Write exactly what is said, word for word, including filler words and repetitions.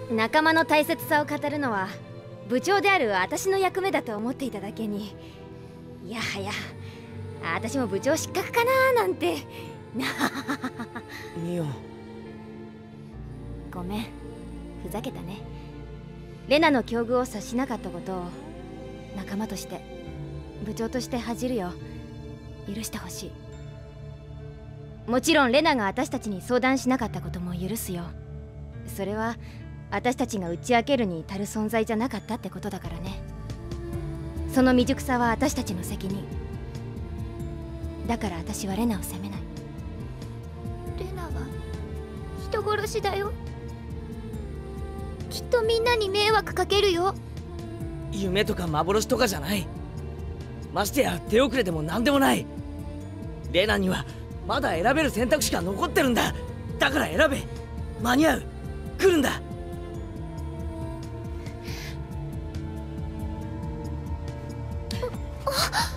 仲間の大切さを語るのは部長である私の役目だと思っていただけに、いやはや私も部長失格かななんて。 ミオ、 ごめん、ふざけたね。レナの境遇を察しなかったことを仲間として部長として恥じるよ。許してほしい。もちろんレナが私たちに相談しなかったことも許すよ。それは私たちが打ち明けるに至る存在じゃなかったってことだからね。その未熟さは私たちの責任だから、私はレナを責めない。 レナは人殺しだよ。きっとみんなに迷惑かけるよ。 夢とか幻とかじゃない。ましてや手遅れでも何でもない。レナにはまだ選べる選択肢が残ってるんだ。だから選べ。間に合う。来るんだ。 あっ。